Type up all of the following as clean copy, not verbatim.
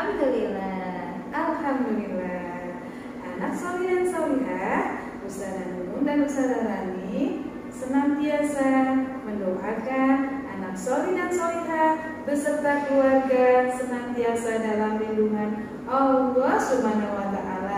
Alhamdulillah. Alhamdulillah. Anak solih dan solihah, Ustazah Nunung dan Ustazah Rani senantiasa mendoakan anak solih dan solihah beserta keluarga senantiasa dalam lindungan Allah Subhanahu wa Ta'ala.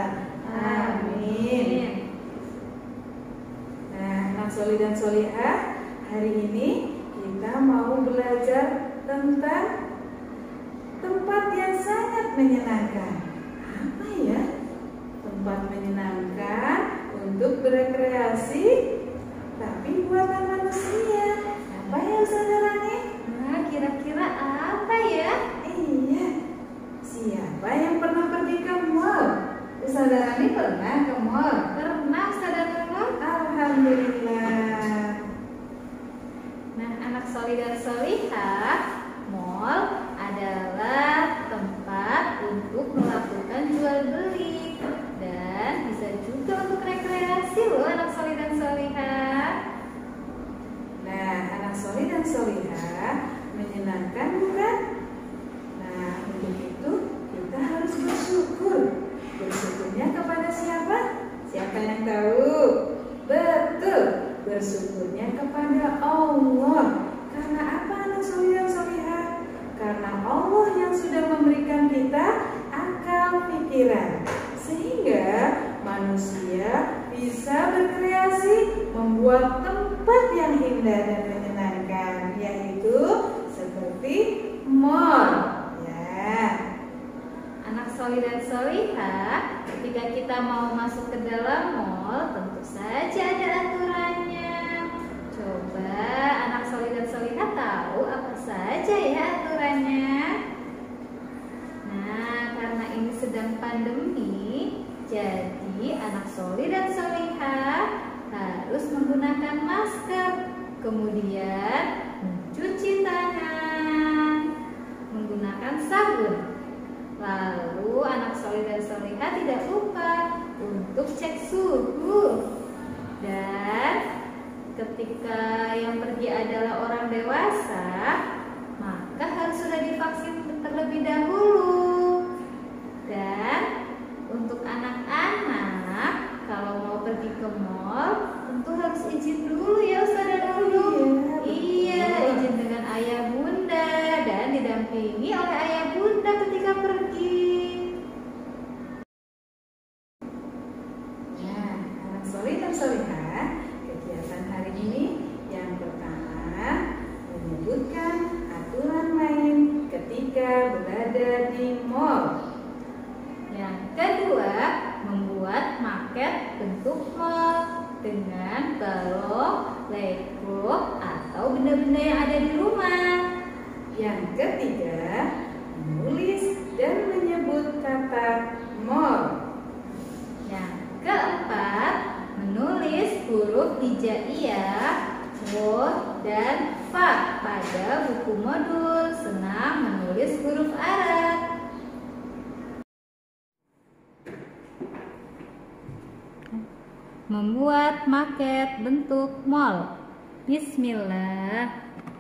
Amin. Nah, anak solih dan solihah, hari ini kita mau belajar tentang tempat yang sangat menyenangkan. Apa ya? Tempat menyenangkan untuk berekreasi, tapi buatan manusia. Apa ya, Ustazah Rani? Nah, kira-kira apa ya? Iya, siapa yang pernah pergi ke mall? Ustazah Rani pernah ke mall? Pernah, Ustazah Nunung? Alhamdulillah. Nah, anak solih dan solihah, mall adalah tempat untuk melakukan jual beli dan bisa juga untuk rekreasi loh anak solih dan solihah. Nah, anak solih dan solihah menyenangkan bukan? Nah, untuk itu kita harus bersyukur. Bersyukurnya kepada siapa? Siapa yang tahu? Betul, bersyukurnya kepada Allah. Karena apa, anak solih dan solihah? Karena Allah yang sudah memberikan kita akal pikiran, sehingga manusia bisa berkreasi membuat tempat yang indah dan menyenangkan, yaitu seperti mall. Ya. Anak solih dan solihah, ketika kita mau masuk ke dalam mall, tentu saja ada aturannya. Coba anak solih dan solihah tahu apa saja ya aturannya? Nah, karena ini sedang pandemi, jadi anak solih dan solihah harus menggunakan masker, kemudian mencuci tangan, menggunakan sabun. Lalu anak solih dan solihah tidak lupa untuk cek suhu. Dan ketika yang pergi adalah orang dewasa, maka harus sudah divaksin terlebih dahulu. Dan untuk anak-anak, kalau mau pergi ke mall, tentu harus izin dulu ya Ustazah Nunung. Iya, izin dengan ayah bunda dan didampingi oleh ayah bunda ketika pergi. Nah, anak solih dan solihah, kegiatan hari ini yang pertama menyebutkan aturan main ketika berada di mall. Yang kedua, membuat maket bentuk mall dengan balok, Lego, atau benda-benda yang ada di rumah. Yang ketiga, menulis dan menyebut kata mall. Yang keempat, menulis huruf hijaiyah, wo, dan fa pada buku modul senam menulis huruf Arab. Membuat maket bentuk mall. Bismillah.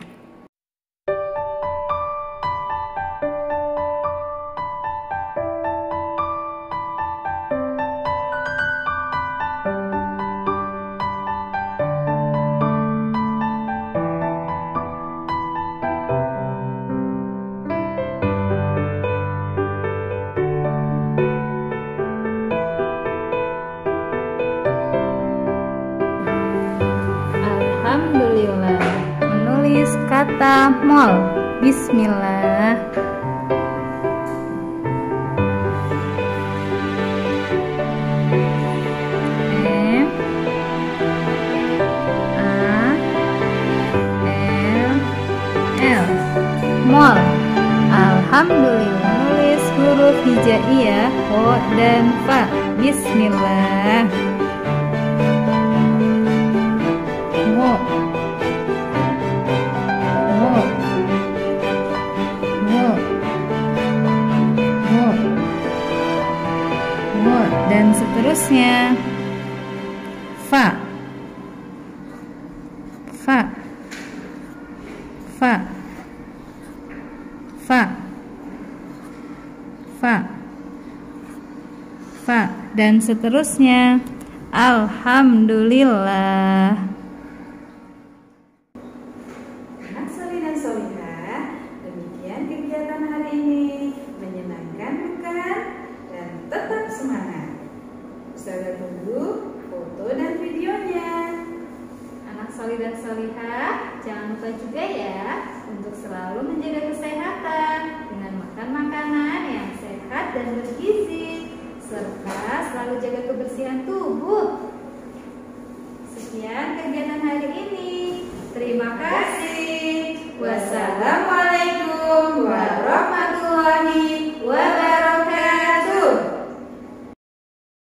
Alhamdulillah. Menulis kata mall. Bismillah. M A L L mall. Alhamdulillah. Menulis huruf hijaiyah, o dan fa. Bismillah. Wo, wo, wo, wo, wo, dan seterusnya. Fa, fa, fa, fa, fa, dan seterusnya. Alhamdulillah. Anak soleh dan solihah, demikian kegiatan hari ini. Menyenangkan bukan? Dan tetap semangat. Ustazah tunggu foto dan videonya. Anak soleh dan solihah, jangan lupa juga ya untuk selalu menjaga kesehatan dengan makan makanan yang sehat dan bergizi, serta selalu jaga kebersihan tubuh. Sekian kegiatan hari ini. Terima kasih.